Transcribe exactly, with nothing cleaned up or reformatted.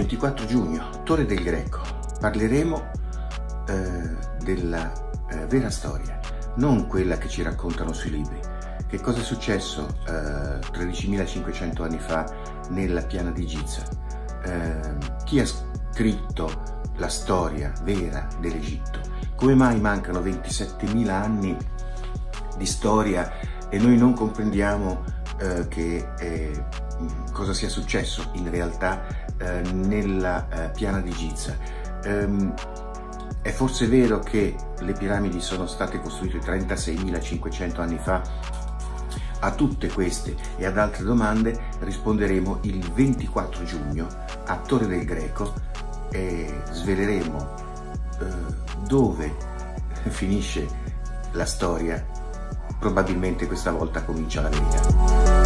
ventiquattro giugno, Torre del Greco. Parleremo eh, della eh, vera storia, non quella che ci raccontano sui libri. Che cosa è successo eh, tredicimilacinquecento anni fa nella piana di Giza? Eh, chi ha scritto la storia vera dell'Egitto? Come mai mancano ventisettemila anni di storia e noi non comprendiamo eh, che, eh, cosa sia successo in realtà eh, nella eh, piana di Giza? Um, è forse vero che le piramidi sono state costruite trentaseimilacinquecento anni fa? A tutte queste e ad altre domande risponderemo il ventiquattro giugno a Torre del Greco e sveleremo eh, dove finisce la storia. Probabilmente questa volta comincia la verità.